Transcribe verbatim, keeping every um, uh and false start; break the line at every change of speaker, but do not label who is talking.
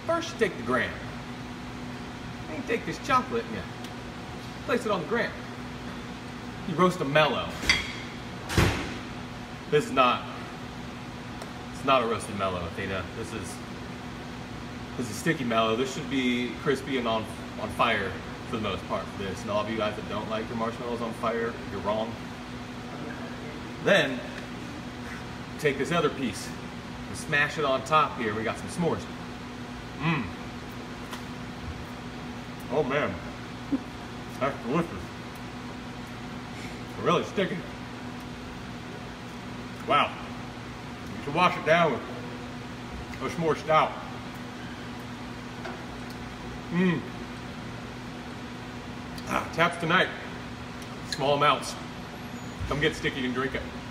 First, you take the gram. Then you take this chocolate and you place it on the gram. You roast them mellow. This is not, it's not a roasted mellow, Athena. This is, this is sticky mellow. This should be crispy and on, on fire for the most part for this. And all of you guys that don't like your marshmallows on fire, you're wrong. Then, take this other piece and smash it on top here. We got some s'mores. Mmm. Oh man, that's delicious. Really sticky. Wow. You should wash it down with a s'more stout. Mmm. Ah, taps tonight. Small amounts. Come get sticky and drink it.